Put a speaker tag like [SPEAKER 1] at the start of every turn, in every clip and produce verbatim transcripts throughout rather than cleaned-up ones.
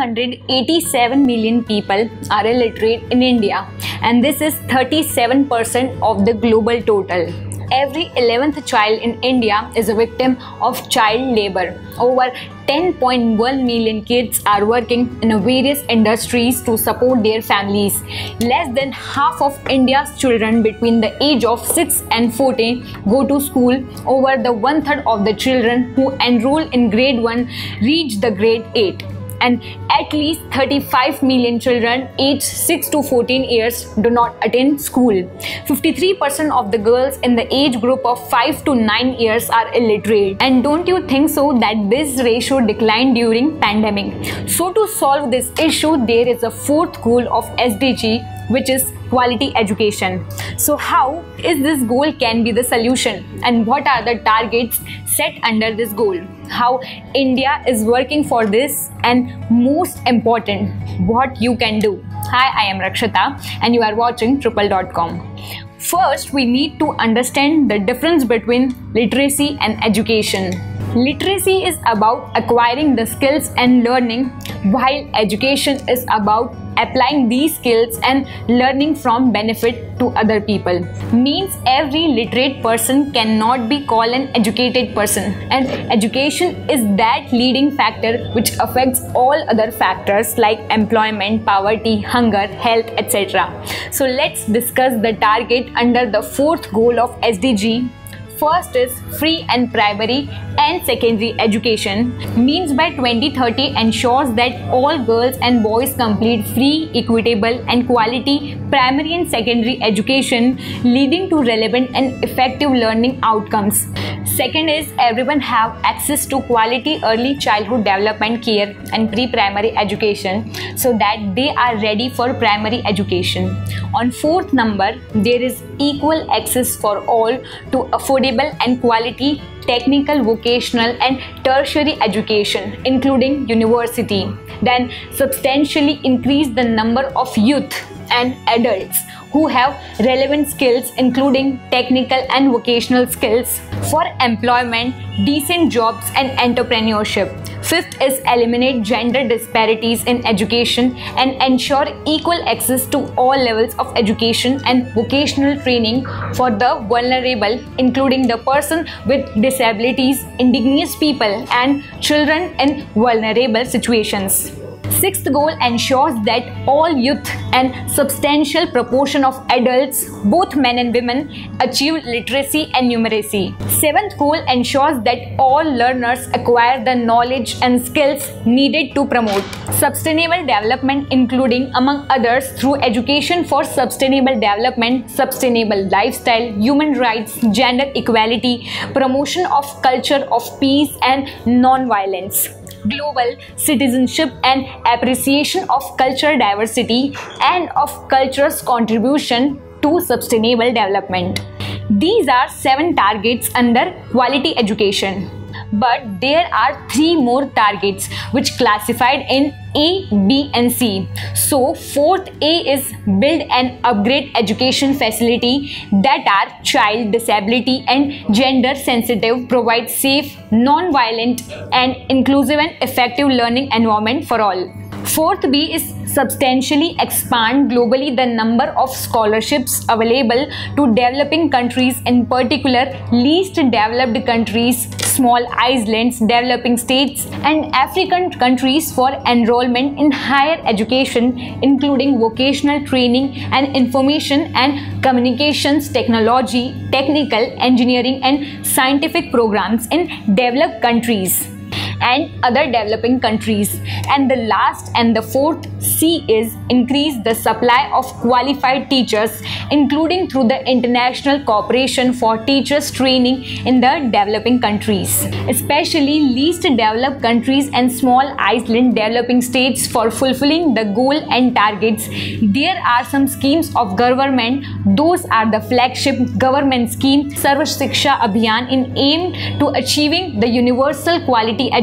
[SPEAKER 1] hundred eighty-seven million people are illiterate in India, and this is thirty-seven percent of the global total. Every eleventh child in India is a victim of child labor. Over ten point one million kids are working in various industries to support their families. Less than half of India's children between the age of six and fourteen go to school. Over the one third of the children who enroll in grade one reach the grade eight. And at least thirty-five million children aged six to fourteen years do not attend school. fifty-three percent of the girls in the age group of five to nine years are illiterate. And don't you think so that this ratio declined during pandemic? So to solve this issue, there is a fourth goal of S D G, which is quality education. So how is this goal can be the solution, and what are the targets set under this goal? How India is working for this, and most important, what you can do. Hi, I am Rakshita and you are watching Trupal dot com. First, we need to understand the difference between literacy and education. Literacy is about acquiring the skills and learning, while education is about applying these skills and learning from benefit to other people. Means every literate person cannot be called an educated person, and education is that leading factor which affects all other factors like employment, poverty, hunger, health, et cetera. So let's discuss the target under the fourth goal of S D G. First is free and primary and secondary education. Means by twenty thirty ensures that all girls and boys complete free, equitable and quality primary and secondary education, leading to relevant and effective learning outcomes. Second is everyone have access to quality early childhood development care and pre-primary education so that they are ready for primary education. On fourth number, there is equal access for all to affordable and quality technical, vocational and tertiary education, including university. Then substantially increase the number of youth and adults who have relevant skills, including technical and vocational skills, for employment, decent jobs and entrepreneurship. Fifth is eliminate gender disparities in education and ensure equal access to all levels of education and vocational training for the vulnerable, including the person with disabilities, indigenous people and children in vulnerable situations. Sixth goal ensures that all youth and substantial proportion of adults, both men and women, achieve literacy and numeracy. Seventh goal ensures that all learners acquire the knowledge and skills needed to promote sustainable development, including, among others, through education for sustainable development, sustainable lifestyle, human rights, gender equality, promotion of culture of peace and non-violence, global citizenship and appreciation of cultural diversity and of culture's contribution to sustainable development. These are seven targets under quality education. But there are three more targets which classified in A, B and C. So fourth A is build and upgrade education facility that are child, disability and gender sensitive, provide safe, non-violent and inclusive and effective learning environment for all. Fourth B is substantially expand globally the number of scholarships available to developing countries, in particular least developed countries, small islands, developing states and African countries for enrollment in higher education, including vocational training and information and communications technology, technical, engineering and scientific programs in developed countries and other developing countries. And the last and the fourth C is increase the supply of qualified teachers, including through the international cooperation for teachers training in the developing countries, especially least developed countries and small island developing states. For fulfilling the goal and targets, there are some schemes of government. Those are the flagship government scheme Sarv Shiksha Abhiyan, in aim to achieving the universal quality education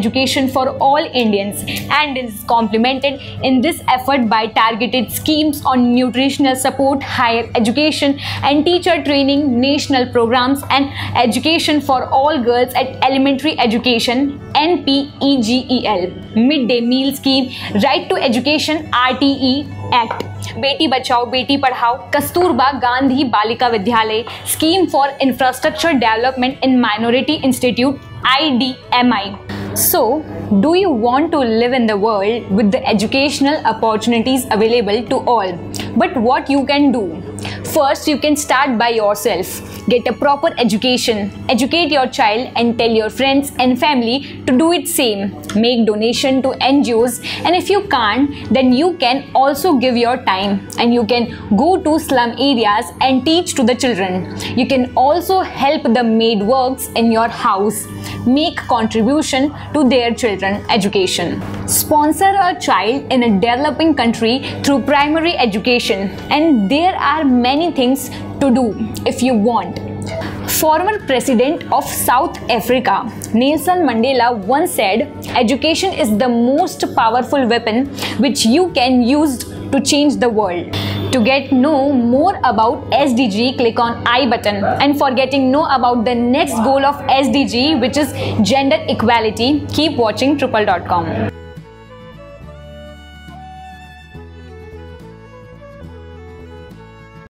[SPEAKER 1] education for all Indians and is complemented in this effort by targeted schemes on nutritional support, higher education and teacher training, national programs and education for all girls at elementary education N P E G E L, midday meal scheme, right to education R T E Act, Beti Bachao Beti Padhao, Kasturba Gandhi Balika Vidyalaya, scheme for infrastructure development in minority institute I D M I. So, do you want to live in the world with the educational opportunities available to all? But what you can do? First, you can start by yourself. Get a proper education, educate your child and tell your friends and family to do it same. Make donation to N G Os, and if you can't, then you can also give your time and you can go to slum areas and teach to the children. You can also help the maid works in your house, make contribution to their children education. Sponsor a child in a developing country through primary education, and there are many things to do if you want. Former President of South Africa, Nelson Mandela, once said, "Education is the most powerful weapon which you can use to change the world." To get know more about S D G, click on I button. And for getting know about the next goal of S D G, which is gender equality, keep watching Trupal dot com.